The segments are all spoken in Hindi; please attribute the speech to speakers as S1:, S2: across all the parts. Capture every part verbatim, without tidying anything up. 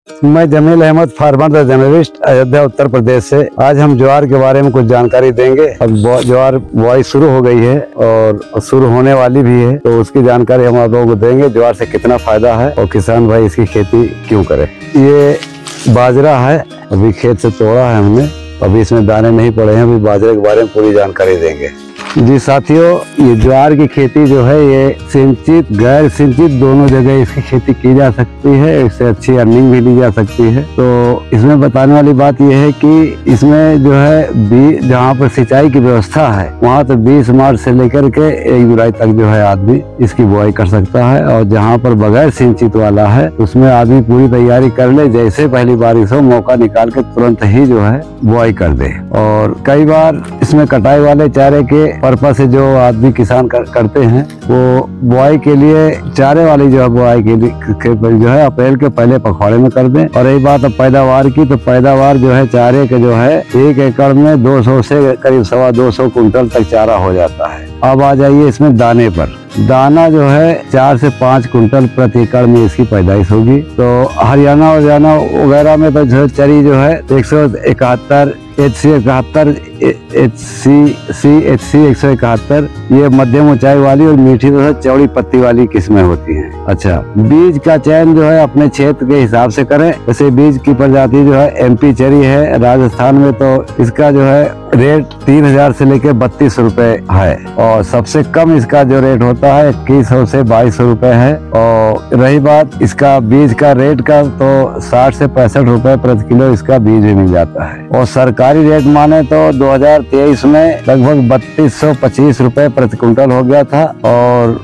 S1: मैं Jamil Ahmad, farmer the journalist, Ayodhya Uttar Pradesh से। आज हम ज्वार के बारे में कुछ जानकारी देंगे। अब ज्वार बुआई शुरू हो गई है और शुरू होने वाली भी है, तो उसकी जानकारी हम आप लोगों को देंगे। ज्वार से कितना फायदा है और किसान भाई इसकी खेती क्यों करे। ये बाजरा है, अभी खेत से तोड़ा है हमने, अभी इसमें दाने नहीं पड़े हैं। अभी बाजरे के बारे में पूरी जानकारी देंगे। जी साथियों, ये ज्वार की खेती जो है ये सिंचित गैर सिंचित दोनों जगह इसकी खेती की जा सकती है। इससे अच्छी अर्निंग भी ली जा सकती है। तो इसमें बताने वाली बात यह है कि इसमें जो है बी जहाँ पर सिंचाई की व्यवस्था है वहाँ तो बीस मार्च से लेकर के एक जुलाई तक जो है आदमी इसकी बुआई कर सकता है। और जहाँ पर बगैर सिंचित वाला है उसमें आदमी पूरी तैयारी कर ले, जैसे पहली बारिश हो मौका निकाल के तुरंत ही जो है बुआई कर दे। और कई बार इसमें कटाई वाले चारे के पर्पस से जो आदमी किसान कर, करते हैं वो बुआई के लिए चारे वाली जो है बुआई के लिए जो है अप्रैल के पहले पखवाड़े में कर दें। और रही बात अब पैदावार की, तो पैदावार जो है चारे के जो है एक एकड़ में दो सौ से करीब सवा दो सौ कुंटल तक चारा हो जाता है। अब आ जाइए इसमें दाने पर। दाना जो है चार से पाँच कुंटल प्रति एकड़ में इसकी पैदाइश होगी। तो हरियाणा हरियाणा वगैरह में तो जो चरी जो है एक सौ इकहत्तर एच सी इकहत्तर H C C H C एक सौ इकहत्तर ये मध्यम ऊंचाई वाली और मीठी तो चौड़ी पत्ती वाली किस्में होती हैं। अच्छा, बीज का चयन जो है अपने क्षेत्र के हिसाब से करें। जैसे बीज की प्रजाति जो है एमपी चरी है, राजस्थान में तो इसका जो है रेट तीन हजार से लेके बत्तीस रुपए है। और सबसे कम इसका जो रेट होता है इक्कीस सौ से बाईस सौ रुपए है। और रही बात इसका बीज का रेट का, तो साठ से पैंसठ रुपए प्रति किलो इसका बीज भी मिल जाता है। और सरकारी रेट माने तो दो हजार तेईस में लगभग बत्तीस सौ पच्चीस रुपए प्रति कुंटल हो गया था और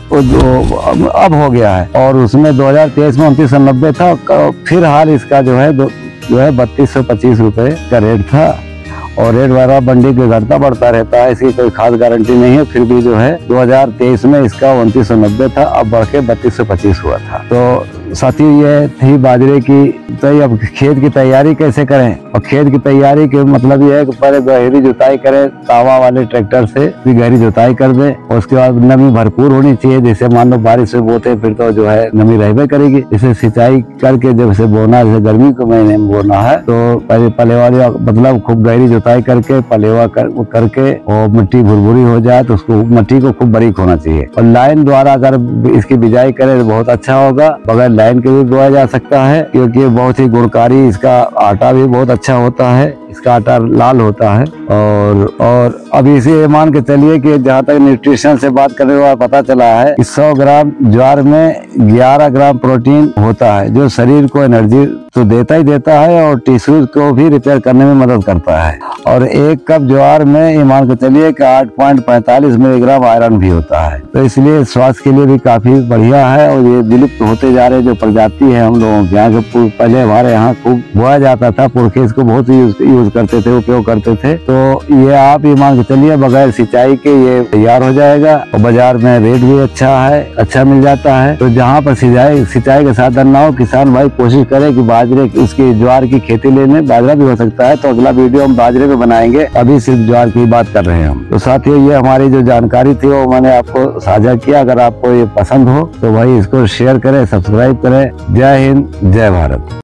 S1: अब हो गया है। और उसमें दो हजार तेईस में उनतीस सौ नब्बे था, फिर हाल इसका जो है जो है बत्तीस सौ पच्चीस रुपए का रेट था। और रेट वगैरह मंडी के घटता बढ़ता रहता है, इसकी कोई खास गारंटी नहीं है। फिर भी जो है दो हजार तेईस में इसका उनतीस सौ नब्बे था, अब बढ़ के बत्तीस सौ पच्चीस हुआ था। तो साथी ये थी बाजरे की। तो अब खेत की तैयारी कैसे करें, और खेत की तैयारी के मतलब ये है कि पहले गहरी जुताई करें, तावा वाले ट्रैक्टर से भी गहरी जुताई कर दें। और उसके बाद नमी भरपूर होनी चाहिए। जैसे मान लो बारिश से बोते फिर तो जो है नमी रहबे करेगी। इसे सिंचाई करके जब से बोना, जैसे गर्मी के महीने में बोना है तो पहले पलेवा मतलब खूब गहरी जुताई करके पलेवा कर, करके और मिट्टी भुरभुरी हो जाए तो उसको मिट्टी को खूब बारीक होना चाहिए। और लाइन द्वारा अगर इसकी बिजाई करें तो बहुत अच्छा होगा। बगैर लाइन के भी बोया जा सकता है, क्योंकि बहुत ही गुणकारी, इसका आटा भी बहुत अच्छा होता है, इसका आटा लाल होता है। और और अभी इसे मान के चलिए कि जहाँ तक न्यूट्रिशन से बात करने का पता चला है कि सौ ग्राम ज्वार में ग्यारह ग्राम प्रोटीन होता है, जो शरीर को एनर्जी तो देता ही देता है और टिश्यूज को भी रिपेयर करने में मदद करता है। और एक कप ज्वार में ये मान के चलिए कि आठ पॉइंट पैंतालीस मिलीग्राम आयरन भी होता है। तो इसलिए स्वास्थ्य के लिए भी काफी बढ़िया है। और ये विलुप्त होते जा रहे जो प्रजाति है हम लोगों के यहाँ, पहले हमारे यहाँ खूब बोया जाता था, पुरखे इसको बहुत यूज यूज करते थे, उपयोग करते थे। तो ये आप ये मान के चलिए बगैर सिंचाई के ये तैयार हो जाएगा और बाजार में रेट भी अच्छा है, अच्छा मिल जाता है। तो जहाँ पर सिंचाई सिंचाई के साधन ना हो, किसान भाई कोशिश करे कि बाजरे उसकी ज्वार की खेती लेने। बाजरा भी हो सकता है, तो अगला वीडियो हम बाजरे पे बनाएंगे, अभी सिर्फ ज्वार की बात कर रहे हैं हम। तो साथियों, ये हमारी जो जानकारी थी वो मैंने आपको साझा किया। अगर आपको ये पसंद हो तो भाई इसको शेयर करें, सब्सक्राइब करें। जय हिंद, जय भारत।